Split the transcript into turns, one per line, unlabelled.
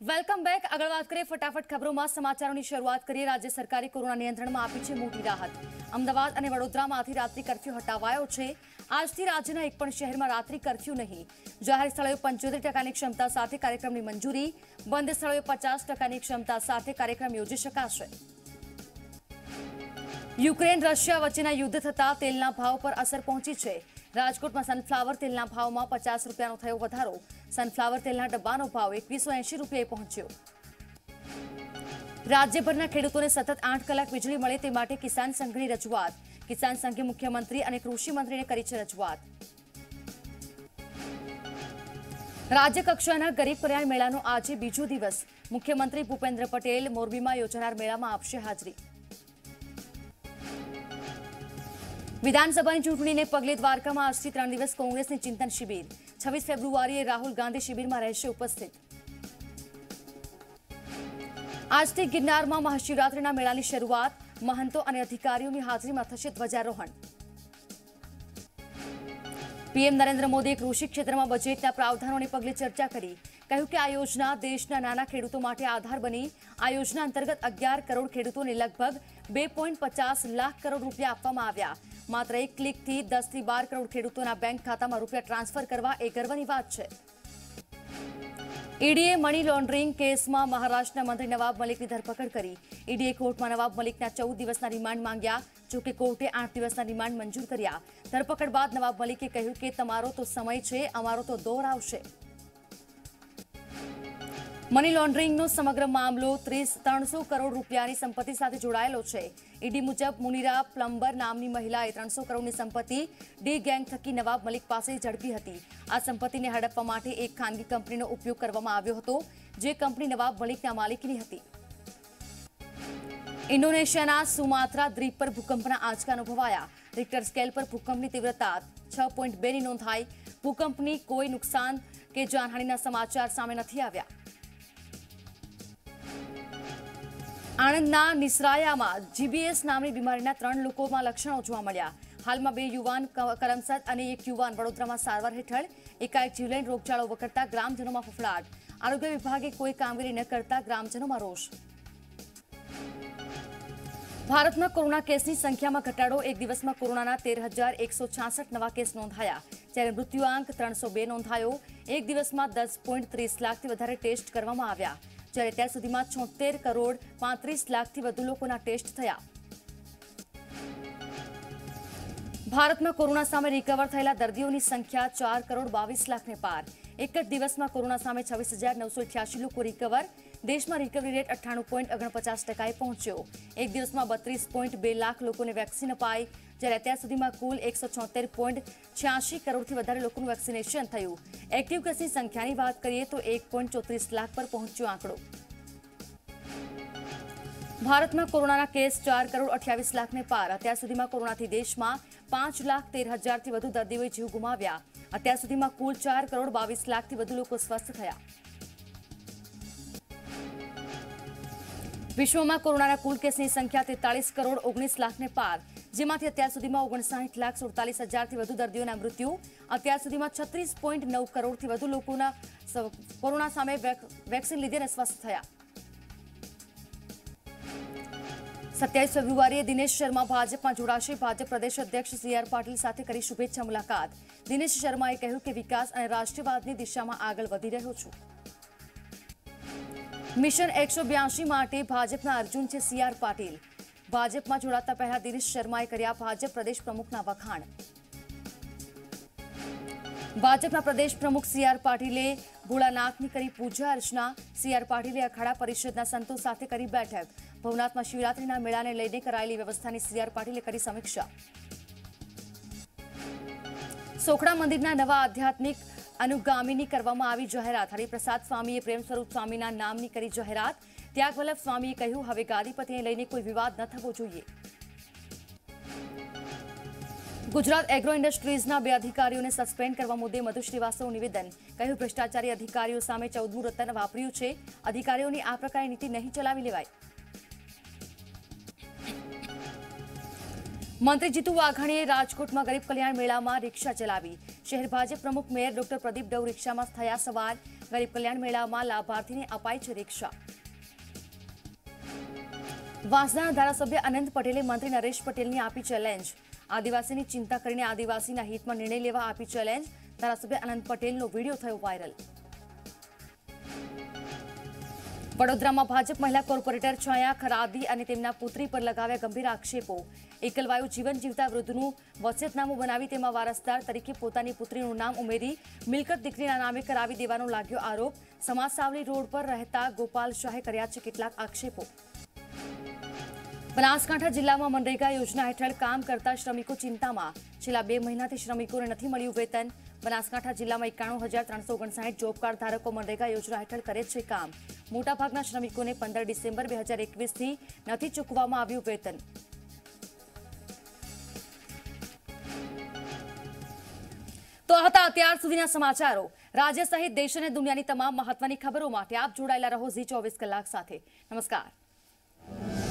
Welcome back. આગળ વાત કરીએ ફટાફટ ખબરોમાં। સમાચારોની શરૂઆત કરીએ। રાજ્ય સરકારે કોરોના નિયંત્રણમાં આપી છે મોટી રાહત। અમદાવાદ અને વડોદરામાંથી રાત્રિ કર્ફ્યુ હટાવાયો છે। આજથી રાજ્યના એક પણ શહેરમાં રાત્રિ કર્ફ્યુ નહીં। જાહેર સ્થળોએ 75% ક્ષમતા સાથે કાર્યક્રમની મંજૂરી। બંધ સ્થળોએ 50% ક્ષમતા સાથે કાર્યક્રમ યોજી શકાશે। યુક્રેન રશિયા વચ્ચેના યુદ્ધ થતા તેલના ભાવ પર અસર પહોંચી છે। રાજકોટમાં સનફ્લાવર તેલના ભાવમાં 50 રૂપિયાનો થયો વધારો। સનફ્લાવર તેલના ડબ્બાનો ભાવ 2180 રૂપિયાએ પહોંચ્યો। રાજ્યભરના ખેડૂતોને સતત 8 કલાક વીજળી મળે તે માટે કિસાન સંઘની રજૂઆત। કિસાન સંઘે મુખ્યમંત્રી અને કૃષિ મંત્રીને કરી છે રજૂઆત। રાજ્ય કક્ષાના ગરીબ કલ્યાણ મેળાનો આજે બીજો દિવસ। મુખ્યમંત્રી ભૂપેન્દ્ર પટેલ મોરબીમાં યોજાનાર મેળામાં આપશે હાજરી। વિધાનસભાની ચૂંટણીને પગલે દ્વારકામાં આજથી 3 દિવસ કોંગ્રેસની ચિંતન શિબિર। 26 ફેબ્રુઆરીએ રાહુલ ગાંધી શિબિરમાં રહેશે ઉપસ્થિત। આજથી ગિરનારમાં મહાશિવરાત્રિના મેળાની શરૂઆત। મહંતો અને અધિકારીઓની હાજરીમાં થશે ધ્વજારોહણ। પીએમ નરેન્દ્ર મોદીએ કૃષિ ક્ષેત્રમાં બજેટના પ્રાવધાનોને પગલે ચર્ચા કરી। કહ્યું કે આ યોજના દેશના નાના ખેડૂતો માટે આધાર બની। આ યોજના અંતર્ગત 11 કરોડ ખેડૂતોને લગભગ 2.50 લાખ કરોડ રૂપિયા આપવામાં આવ્યા। માત્ર એક ક્લિકથી 10 થી 12 કરોડ ખેડૂતોના બેંક ખાતામાં રૂપિયા ટ્રાન્સફર કરવા એ ગર્વની વાત છે। ઈડીએ મની લોન્ડરિંગ કેસમાં મહારાષ્ટ્રના મંત્રી નવાબ મલિકની ધરપકડ કરી। ઈડીએ કોર્ટમાં નવાબ મલિકના 14 દિવસના રિમાન્ડ માંગ્યા। જોકે કોર્ટે 8 દિવસના રિમાન્ડ મંજૂર કર્યા। ધરપકડ બાદ નવાબ મલિકે કહ્યું કે તમારો તો સમય છે, અમારો તો દોર આવશે। મની લોન્ડરિંગનો સમગ્ર મામલો 300 કરોડ રૂપિયાની સંપત્તિ સાથે જોડાયેલો છે। ઈડી મુજબ મુનિરા પ્લમ્બર નામની મહિલાએ 300 કરોડની સંપત્તિ ડી ગેંગ થકી નવાબ મલિક પાસે ઝડપી હતી। આ સંપત્તિને હડપવા માટે એક ખાનગી કંપનીનો ઉપયોગ કરવામાં આવ્યો હતો, જે કંપની નવાબ મલિકના માલિકીની હતી। ઇન્ડોનેશિયાના સુમાત્રા દ્વીપ પર ભૂકંપના આંચકા અનુભવાયા। રિક્ટર સ્કેલ પર ભૂકંપની तीव्रता 6.2ની નોંધાઈ। ભૂકંપની કોઈ નુકસાન કે જાનહાનિના સમાચાર સામે નથી આવ્યા। આણંદના નિસરાયામાં જીબીએસ નામની બીમારીના 3 લોકોમાં લક્ષણો જોવા મળ્યા। હાલમાં 2 યુવાન કરમસદ અને 1 યુવાન વડોદરામાં સારવાર હેઠળ। એકાએક જીવલેણ રોગચાળો વકરતા ગ્રામજનોમાં ફફડાટ। આરોગ્ય વિભાગે કોઈ કામગીરી ન કરતા ગ્રામજનોમાં રોષ। ભારતમાં કોરોના કેસની સંખ્યામાં ઘટાડો। એક દિવસમાં કોરોનાના 13,166 નવા કેસ નોંધાયા, જ્યારે મૃત્યુઆંક 302 નોંધાયો। એક દિવસમાં 10.30 લાખથી વધારે ટેસ્ટ કરવામાં આવ્યા, જ્યારે અત્યાર સુધીમાં 76 કરોડ 35 લાખથી વધુ લોકોના ટેસ્ટ થયા। ભારતમાં કોરોના સામે રિકવર થયેલા દર્દીઓની સંખ્યા 4 કરોડ 22 લાખને પાર। એક જ દિવસમાં કોરોના સામે 26,988 લોકો રિકવર। દેશમાં રિકવરી રેટ 98.49%એ પહોંચ્યો। એક દિવસમાં 32.2 લાખ લોકોને વેક્સિન અપાઈ, જ્યારે અત્યાર સુધીમાં કુલ 176.86 કરોડથી વધારે લોકોનું વેક્સિનેશન થયું। એક્ટિવ કેસની સંખ્યાની વાત કરીએ તો 1.34 લાખ પર પહોંચ્યો આંકડો। ભારતમાં કોરોનાના કેસ 4 કરોડ 28 લાખને પાર। અત્યાર સુધીમાં કોરોનાથી દેશમાં 5,13,000થી વધુ દર્દીઓએ જીવ ગુમાવ્યા। અત્યાર સુધીમાં કુલ 4 કરોડ 22 લાખથી વધુ લોકો સ્વસ્થ થયા। વિશ્વમાં કોરોનાના કુલ કેસની સંખ્યા 43 કરોડ 19 લાખને પાર, જેમાંથી અત્યાર સુધીમાં 59,47,000થી વધુ દર્દીઓના મૃત્યુ। અત્યાર સુધીમાં 36.9 કરોડથી વધુ લોકોના કોરોના સામે વેક્સિન લીધીને સ્વસ્થ થયા। 27 ફેબ્રુઆરીએ દિનેશ શર્મા ભાજપમાં જોડાશે। ભાજપ પ્રદેશ અધ્યક્ષ CR પાટીલ સાથે કરી શુભેચ્છા મુલાકાત। દિનેશ શર્માએ કહ્યું કે વિકાસ અને રાષ્ટ્રવાદની દિશામાં આગળ વધી રહ્યો છું। મિશન 182 માટે ભાજપના અર્જુન છે CR પાટીલ। ભાજપમાં જોડાતા પહેલા દિનેશ શર્માએ કર્યા ભાજપ પ્રદેશ પ્રમુખના વખાણ। ભાજપના પ્રદેશ પ્રમુખ CR પાટીલે ભોળાનાથની કરી પૂજા અર્ચના। CR પાટીલે અખાડા પરિષદના સંતો સાથે કરી બેઠક। ભવનાથમાં શિવરાત્રિના મેળાને લઈને કરાયેલી વ્યવસ્થાની CR પાટીલે કરી સમીક્ષા। સોખડા મંદિરના નવા આધ્યાત્મિક अनुगामीनी करवामां आवी जाहेरात। हरिप्रसाद स्वामीए प्रेम स्वरूप स्वामीना नामनी करी जाहेरात। त्यागवल्लभ स्वामीए कह्युं हवे गादीपतिने लईने कोई विवाद न थवो जोईए। गुजरात एग्रो इंडस्ट्रीजना 2 अधिकारीओने सस्पेन्ड करवा मुद्दे मधु श्रीवास्तव निवेदन। कह्युं भ्रष्टाचारी अधिकारीओ सामे 14मुं रतन वापर्युं छे। अधिकारीओनी आ प्रकारे नीति नहीं चलावी लेवाय। મંત્રી જીતુ વાઘાણીએ રાજકોટમાં ગરીબ કલ્યાણ મેળામાં રિક્ષા ચલાવી। શહેર ભાજપ પ્રમુખ મેયર ડોક્ટર પ્રદીપ ડવ રિક્ષામાં થયા સવાર। ગરીબ કલ્યાણ મેળામાં લાભાર્થીને અપાઈ છે રિક્ષા। વાંસદાના ધારાસભ્ય અનંત પટેલે મંત્રી નરેશ પટેલની આપી ચેલેન્જ। આદિવાસીની ચિંતા કરીને આદિવાસીના હિતમાં નિર્ણય લેવા આપી ચેલેન્જ। ધારાસભ્ય અનંત પટેલનો વિડીયો થયો વાયરલ। વડોદરામાં ભાજપ મહિલા કોર્પોરેટર છાયા ખરાદી અને તેમના પુત્રી પર લગાવ્યા ગંભીર આક્ષેપો। એકલવાયુ જીવન જીવતા વૃદ્ધનું વસિયતનામું બનાવી તેમાં વારસદાર તરીકે પોતાની પુત્રીનું નામ ઉમેરી મિલકત દીકરીના નામે કરાવી દેવાનો લાગ્યો આરોપ। સમાજ સાવલી રોડ પર રહેતા ગોપાલ શાહે કર્યા છે કેટલાક આક્ષેપો। બનાસકાંઠા જિલ્લામાં મનરેગા યોજના હેઠળ કામ કરતા શ્રમિકો ચિંતામાં। છેલ્લા 2 મહિનાથી શ્રમિકોને નથી મળ્યું વેતન। બનાસકાંઠા જિલ્લામાં 91,359 જોબ કાર્ડ ધારકો મનરેગા યોજના હેઠળ કરે છે કામ। મોટાભાગના શ્રમિકોને 15 ડિસેમ્બર 2021થી નથી ચૂકવવામાં આવ્યું વેતન। તો હતા અત્યાર સુધીના સમાચારો। રાજ્ય સહિત દેશ અને દુનિયાની તમામ મહત્વની ખબરો માટે આપ જોડાયેલા રહો ઝી 24 કલાક સાથે। નમસ્કાર।